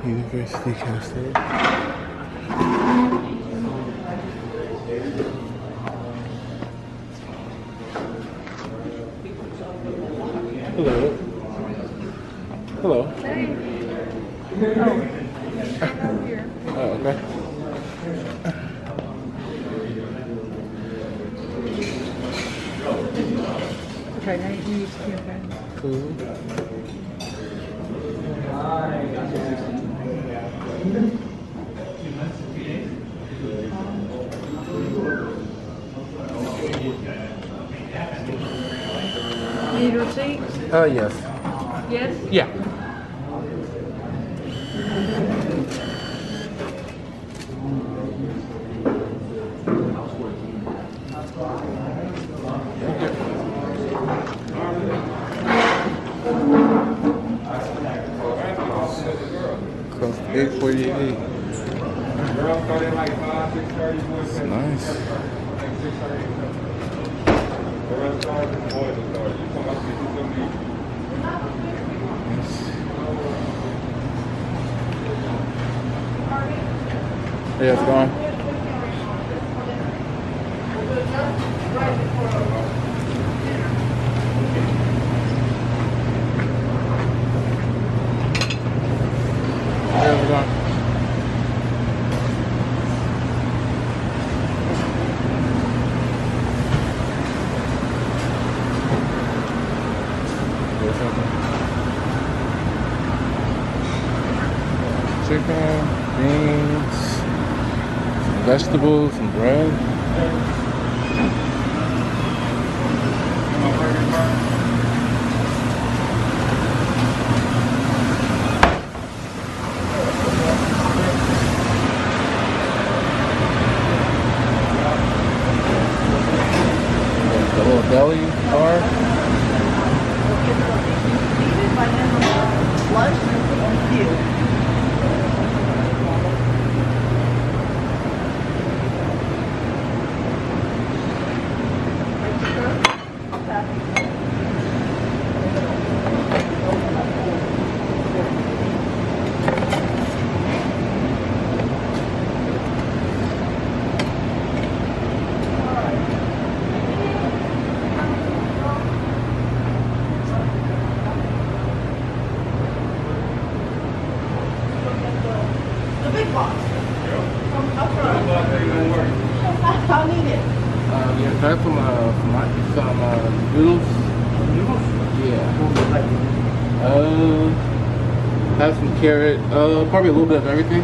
University Castle. Hello. Hello. Hey. Oh. Here. Oh, okay. Okay, now you use the okay. Cool. Need a receipt? Yes. Yes? Yeah. Cost $8.48. It's nice. Yeah, it's going. Yeah, it's going. Chicken, beans, some vegetables, some bread. The little deli bar. I'll need it. Yeah, can I have some noodles? Noodles? Yeah. Have some carrot. Probably a little bit of everything.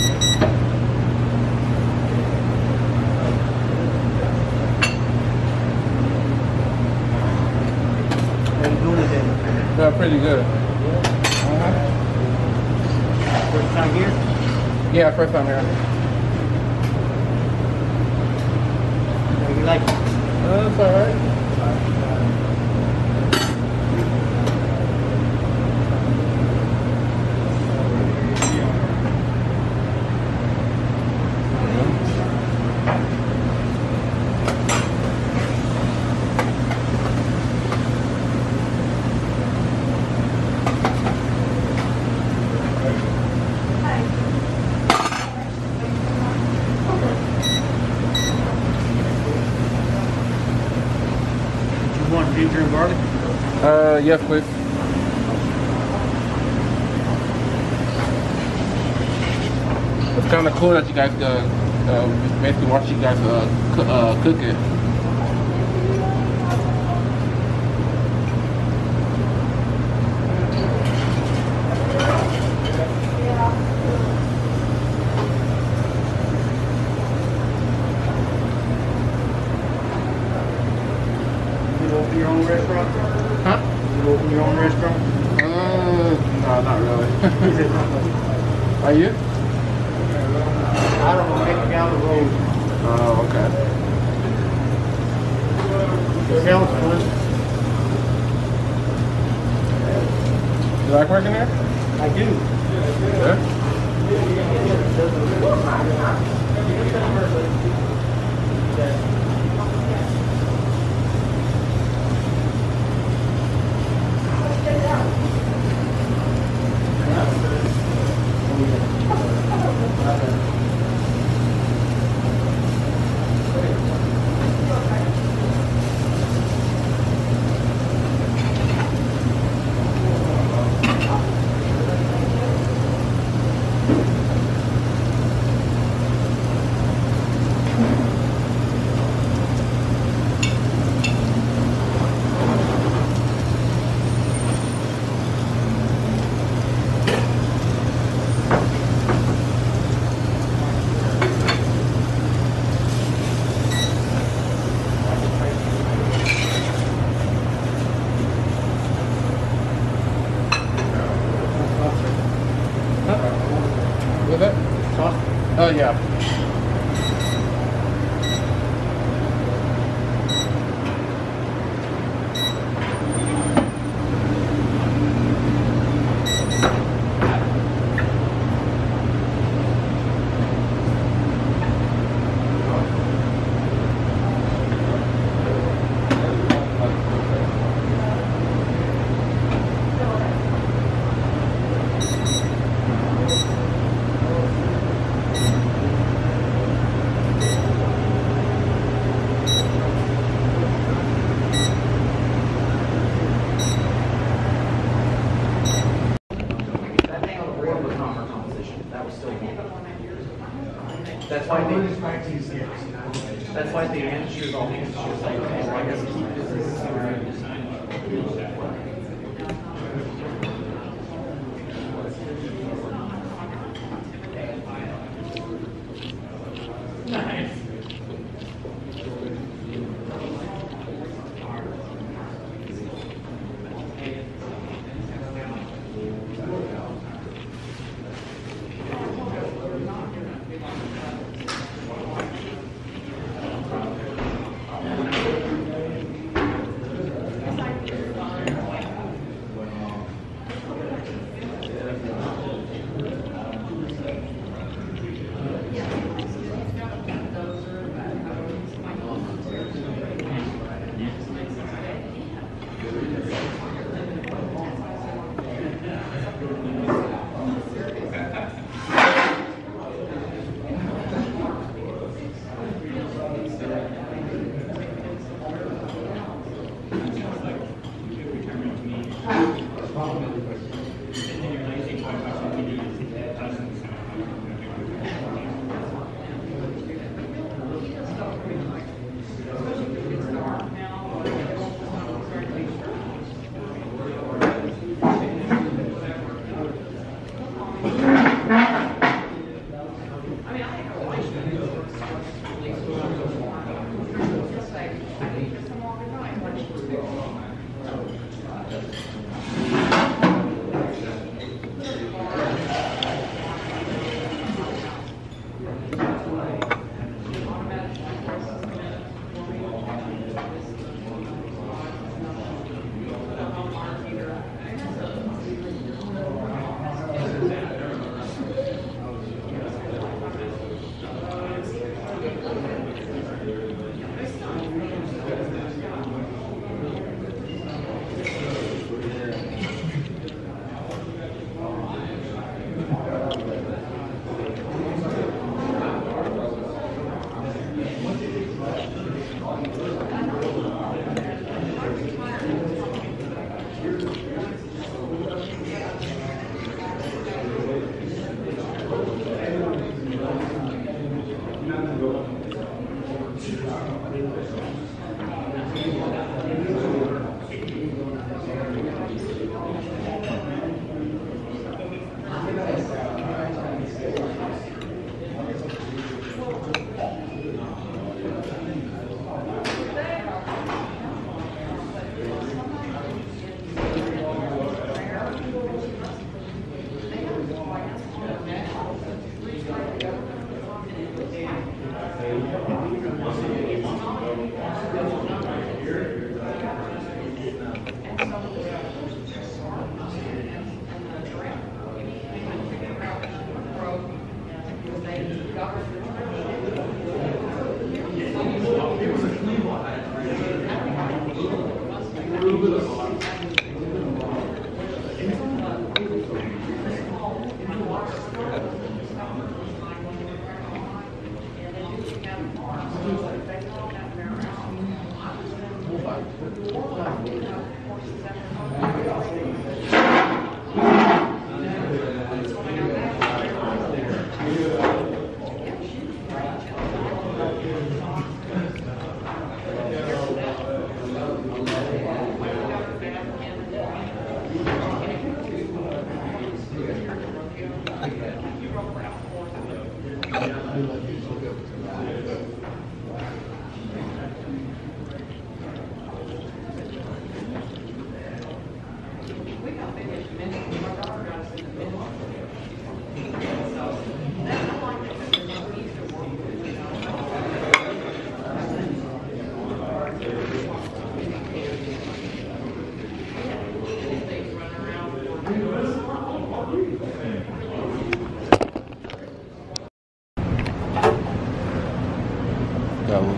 How you doing today? Yeah, pretty good. First time here? Yeah, first time here. How you like it? It's alright. You want ginger and garlic? Yes, please. It's kind of cool that you guys basically watch you guys cook it. You open your own restaurant? Huh? You open your own restaurant? No, not really. Are you? I don't know, make it down the road. Oh, okay. It sounds fun. You like working there? I do. Yeah. Oh yeah. That's why they that's why they answer all these issues like, okay, well, I guess keep this.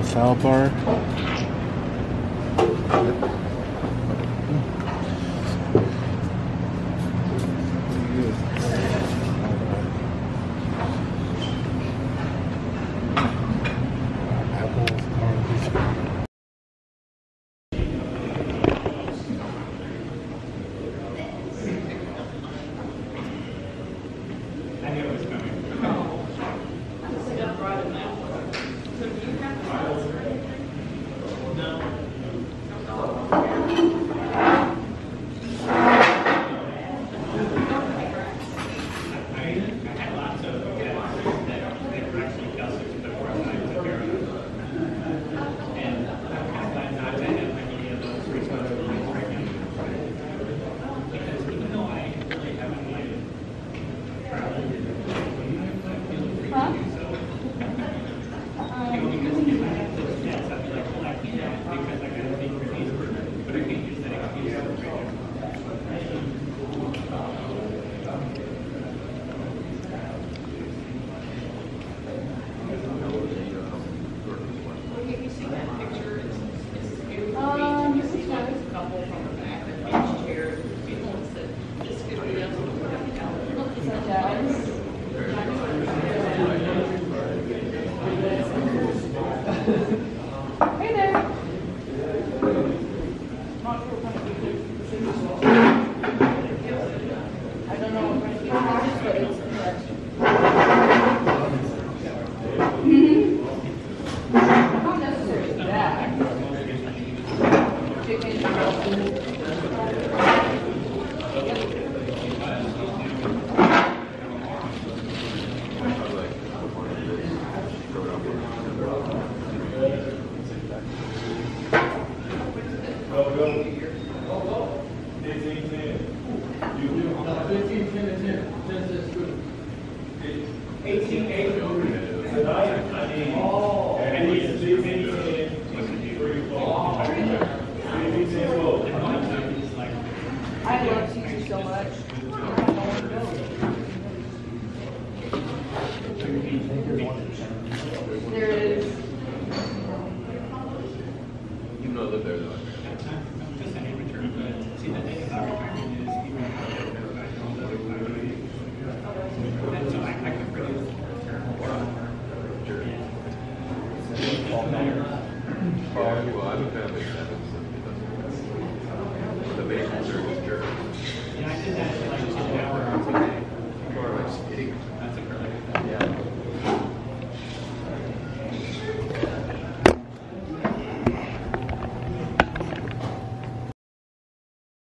Salad bar. I love teachers so much. There is. You know that they're like. Well, I don't have it.